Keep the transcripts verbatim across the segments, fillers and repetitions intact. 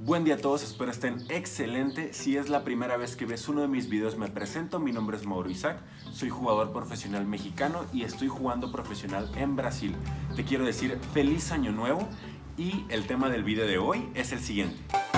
Buen día a todos, espero estén excelente. Si es la primera vez que ves uno de mis videos, me presento. Mi nombre es Mauro Isaac, soy jugador profesional mexicano y estoy jugando profesional en Brasil. Te quiero decir feliz año nuevo y el tema del video de hoy es el siguiente.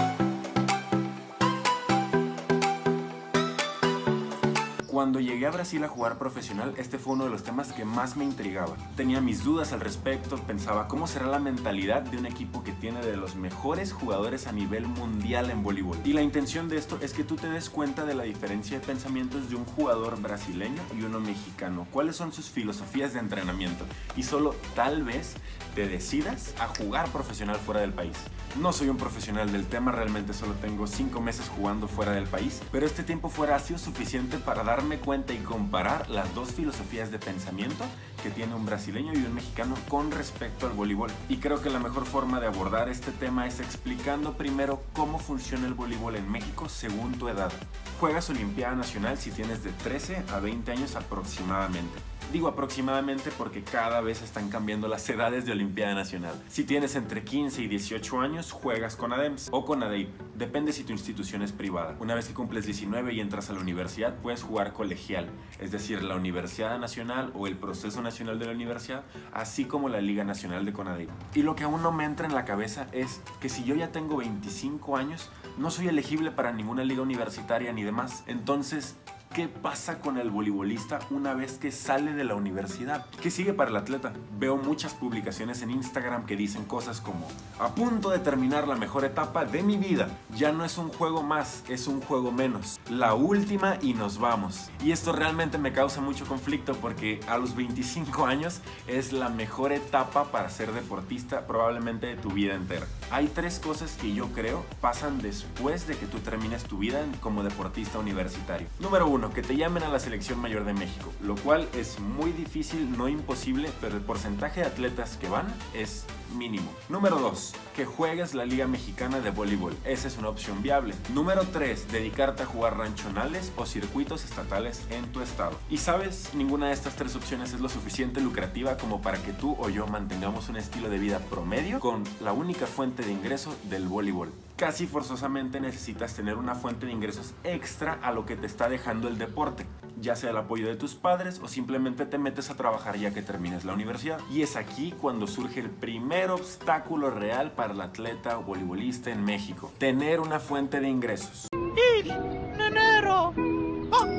Cuando llegué a Brasil a jugar profesional, este fue uno de los temas que más me intrigaba. Tenía mis dudas al respecto, pensaba cómo será la mentalidad de un equipo que tiene de los mejores jugadores a nivel mundial en voleibol. Y la intención de esto es que tú te des cuenta de la diferencia de pensamientos de un jugador brasileño y uno mexicano. ¿Cuáles son sus filosofías de entrenamiento? Y solo tal vez te decidas a jugar profesional fuera del país. No soy un profesional del tema, realmente solo tengo cinco meses jugando fuera del país, pero este tiempo fuera ha sido suficiente para darme cuenta y comparar las dos filosofías de pensamiento que tiene un brasileño y un mexicano con respecto al voleibol. Y creo que la mejor forma de abordar este tema es explicando primero cómo funciona el voleibol en México según tu edad. Juegas Olimpiada Nacional si tienes de trece a veinte años aproximadamente. Digo aproximadamente porque cada vez están cambiando las edades de Olimpiada Nacional. Si tienes entre quince y dieciocho años, juegas con ADEMS o con ADEIP. Depende si tu institución es privada. Una vez que cumples diecinueve y entras a la universidad, puedes jugar colegial, es decir, la Universidad Nacional o el Proceso Nacional de la Universidad, así como la Liga Nacional de CONADEIP. Y lo que aún no me entra en la cabeza es que si yo ya tengo veinticinco años, no soy elegible para ninguna liga universitaria ni demás. Entonces, ¿qué pasa con el voleibolista una vez que sale de la universidad? ¿Qué sigue para el atleta? Veo muchas publicaciones en Instagram que dicen cosas como: a punto de terminar la mejor etapa de mi vida, ya no es un juego más, es un juego menos, la última y nos vamos. Y esto realmente me causa mucho conflicto porque a los veinticinco años es la mejor etapa para ser deportista probablemente de tu vida entera. Hay tres cosas que yo creo pasan después de que tú termines tu vida como deportista universitario. Número uno, que te llamen a la selección mayor de México, lo cual es muy difícil, no imposible, pero el porcentaje de atletas que van es mínimo. Número dos, que juegues la Liga Mexicana de Voleibol, esa es una opción viable. Número tres, dedicarte a jugar ranchonales o circuitos estatales en tu estado. Y sabes, ninguna de estas tres opciones es lo suficiente lucrativa como para que tú o yo mantengamos un estilo de vida promedio con la única fuente de ingreso del voleibol. Casi forzosamente necesitas tener una fuente de ingresos extra a lo que te está dejando el deporte, ya sea el apoyo de tus padres o simplemente te metes a trabajar ya que termines la universidad. Y es aquí cuando surge el primer obstáculo real para el atleta o voleibolista en México: tener una fuente de ingresos. ¡Ir! ¡Nenero! ¡Oh!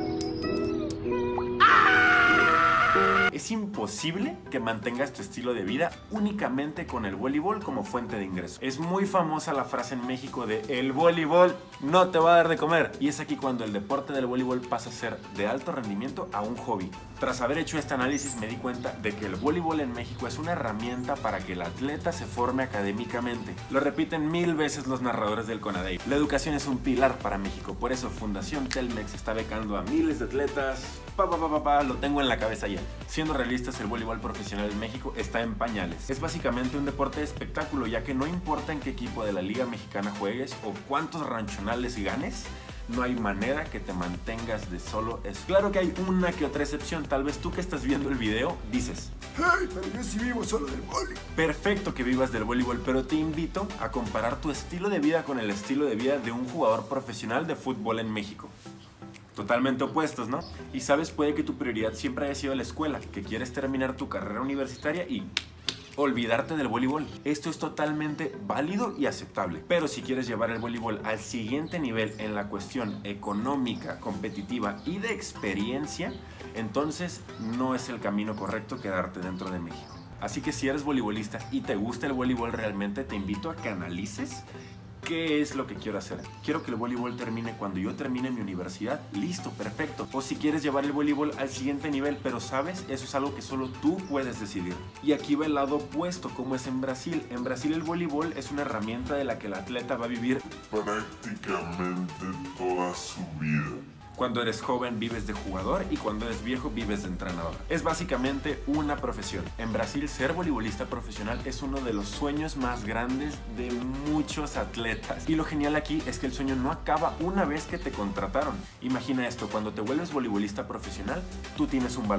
Es imposible que mantengas tu estilo de vida únicamente con el voleibol como fuente de ingreso. Es muy famosa la frase en México de el voleibol no te va a dar de comer. Y es aquí cuando el deporte del voleibol pasa a ser de alto rendimiento a un hobby. Tras haber hecho este análisis me di cuenta de que el voleibol en México es una herramienta para que el atleta se forme académicamente. Lo repiten mil veces los narradores del CONADEIP. La educación es un pilar para México, por eso Fundación Telmex está becando a miles de atletas. Pa, pa, pa, pa, pa, lo tengo en la cabeza ya. Siendo realistas, el voleibol profesional en México está en pañales. Es básicamente un deporte de espectáculo, ya que no importa en qué equipo de la Liga Mexicana juegues o cuántos ranchonales ganes, no hay manera que te mantengas de solo eso. Claro que hay una que otra excepción. Tal vez tú que estás viendo el video dices: ¡hey! Pero yo sí vivo solo del voleibol. Perfecto que vivas del voleibol, pero te invito a comparar tu estilo de vida con el estilo de vida de un jugador profesional de fútbol en México. Totalmente opuestos, ¿no? Y sabes, puede que tu prioridad siempre haya sido la escuela, que quieres terminar tu carrera universitaria y olvidarte del voleibol. Esto es totalmente válido y aceptable. Pero si quieres llevar el voleibol al siguiente nivel en la cuestión económica, competitiva y de experiencia, entonces no es el camino correcto quedarte dentro de México. Así que si eres voleibolista y te gusta el voleibol realmente, te invito a que analices ¿qué es lo que quiero hacer? Quiero que el voleibol termine cuando yo termine mi universidad. Listo, perfecto. O si quieres llevar el voleibol al siguiente nivel, pero sabes, eso es algo que solo tú puedes decidir. Y aquí va el lado opuesto, como es en Brasil. En Brasil el voleibol es una herramienta de la que el atleta va a vivir prácticamente toda su vida. Cuando eres joven vives de jugador y cuando eres viejo vives de entrenador. Es básicamente una profesión. En Brasil ser voleibolista profesional es uno de los sueños más grandes de muchos atletas. Y lo genial aquí es que el sueño no acaba una vez que te contrataron. Imagina esto, cuando te vuelves voleibolista profesional, tú tienes un valor.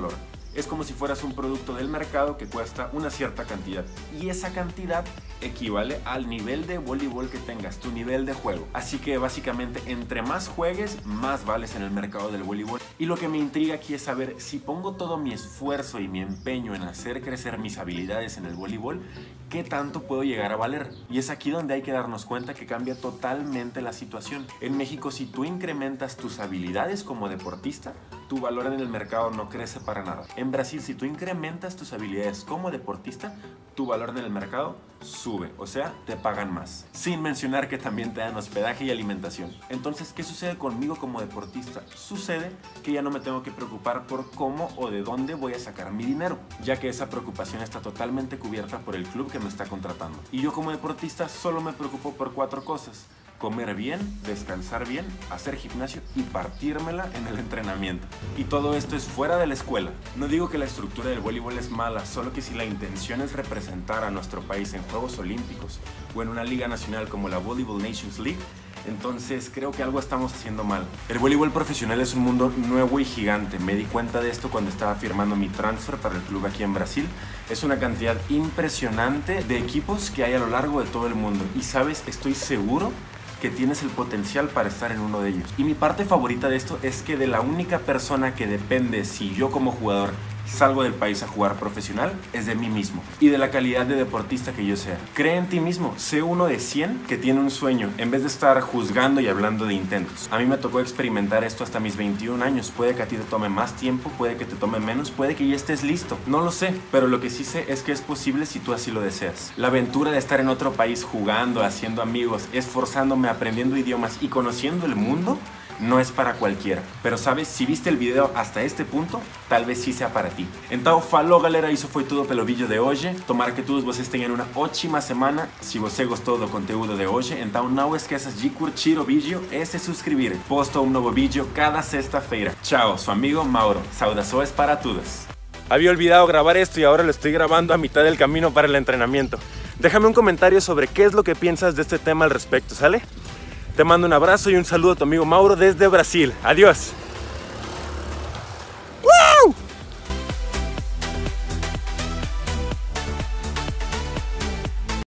Es como si fueras un producto del mercado que cuesta una cierta cantidad. Y esa cantidad equivale al nivel de voleibol que tengas, tu nivel de juego. Así que básicamente entre más juegues, más vales en el mercado del voleibol. Y lo que me intriga aquí es saber si pongo todo mi esfuerzo y mi empeño en hacer crecer mis habilidades en el voleibol, ¿qué tanto puedo llegar a valer? Y es aquí donde hay que darnos cuenta que cambia totalmente la situación. En México, si tú incrementas tus habilidades como deportista, tu valor en el mercado no crece para nada. En Brasil, si tú incrementas tus habilidades como deportista, tu valor en el mercado sube, o sea, te pagan más. Sin mencionar que también te dan hospedaje y alimentación. Entonces, ¿qué sucede conmigo como deportista? Sucede que ya no me tengo que preocupar por cómo o de dónde voy a sacar mi dinero, ya que esa preocupación está totalmente cubierta por el club que me está contratando. Y yo como deportista solo me preocupo por cuatro cosas: comer bien, descansar bien, hacer gimnasio y partírmela en el entrenamiento. Y todo esto es fuera de la escuela. No digo que la estructura del voleibol es mala, solo que si la intención es representar a nuestro país en Juegos Olímpicos o en una liga nacional como la Volleyball Nations League, entonces creo que algo estamos haciendo mal. El voleibol profesional es un mundo nuevo y gigante. Me di cuenta de esto cuando estaba firmando mi transfer para el club aquí en Brasil. Es una cantidad impresionante de equipos que hay a lo largo de todo el mundo. Y sabes, estoy seguro que tienes el potencial para estar en uno de ellos. Y mi parte favorita de esto es que de la única persona que depende si yo como jugador salgo del país a jugar profesional es de mí mismo y de la calidad de deportista que yo sea. Cree en ti mismo, sé uno de cien que tiene un sueño en vez de estar juzgando y hablando de intentos. A mí me tocó experimentar esto hasta mis veintiún años. Puede que a ti te tome más tiempo, puede que te tome menos, puede que ya estés listo. No lo sé, pero lo que sí sé es que es posible si tú así lo deseas. La aventura de estar en otro país jugando, haciendo amigos, esforzándome, aprendiendo idiomas y conociendo el mundo no es para cualquiera. Pero sabes, si viste el video hasta este punto, tal vez sí sea para ti. Então, falou galera, isso foi tudo pelo vídeo de hoje. Tomara que todos vocês tenham uma ótima semana. Se você gostou do conteúdo de hoje, então não esqueças de curtir o vídeo e se suscrever. Posto um novo vídeo cada sexta-feira. Tchau, su amigo Mauro. Saudações para todos. Había olvidado grabar esto y ahora lo estoy grabando a mitad del camino para el entrenamiento. Déjame un comentario sobre qué es lo que piensas de este tema al respecto, ¿sale? Te mando un abrazo y un saludo a tu amigo Mauro desde Brasil. Adiós.